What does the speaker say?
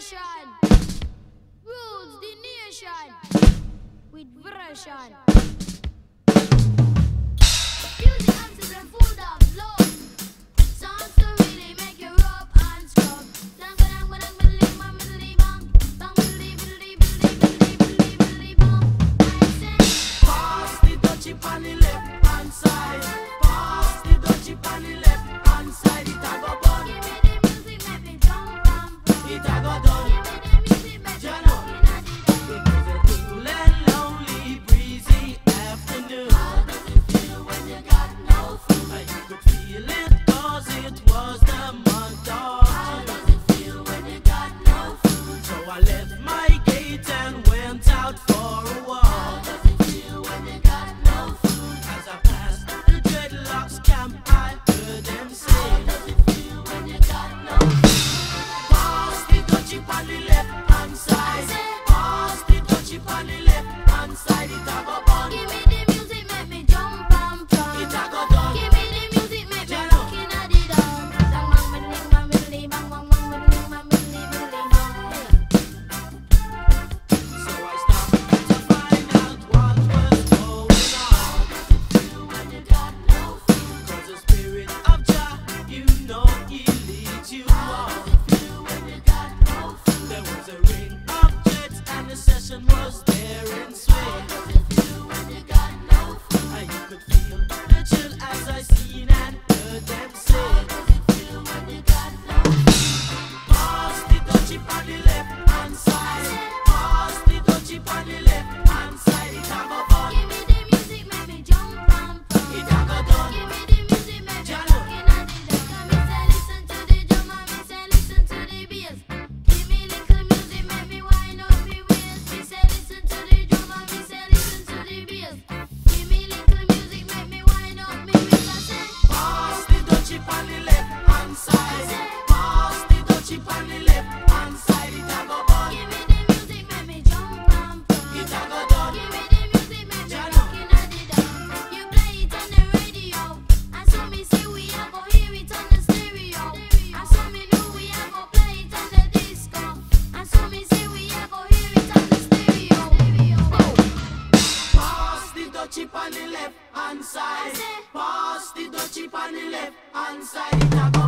vibration. Rules the nation with version. Music answers and full of love. Songs to really make you rub and scrub. Dang dang dang believe bang believe bang bang believe bang. I say pass the dutchie on the left hand side. Pass the dutchie on the left hand side. It a go bun. give me the music, make me jump and pump. It a go done. Give me the music, make me Jano. walk in a the It was a cool and lonely, breezy afternoon. How does it feel when you got no food? You could feel it 'cause it was the month of How June. does it feel when you got no food? So I left my gate and went out for a How walk. does it feel when you got no food? As I passed the dreadlocks camp, I heard them How say, does it feel when you got no food? pass the dutchie on the left hand side. Pass the dutchie on the left hand side. It a go bun. Give me the music, make me jump and pump. It a go done. Give me the music, make me walk in a the dawn. Bang bang bang bang bang bang bang bang bang bang bang. So I stopped to find out what was going on. Feel when you got no food. 'Cause the spirit of Jah, you know he leads you How on. does it feel when you got no food? There was a ring of jets and the session was there in How swing. does it feel when you got no food? And you could feel the chill as I seen and heard them How say, does it feel when you got no food? pass the dutchie on the left hand side. Pass the dutchie on the left hand side. It a go bun. Give me the music, make me jump and pump. It a go done. Give me the music, make me Jano. walk in a the dawn. Me say listen to the drum and me say listen to the bass. Give me little music, make me wind up me waist. Me say listen to the drum and me say listen to the bass. Give me little music, make me wind up me waist. I say Pass the dutchie on the left hand side. Pass the dutchie on the left hand side. It a go bun. give me the music, make me jump and pump. It a go done. Give me the music, make me Jano. walk in a the dawn. You play it on the radio, and so me say we a go hear it on the stereo. And so me know we a go play it on the disco. And so me say we a go hear it on the stereo. Pass the dutchie on the left hand side. Pass the dutchie on the left hand side. It a go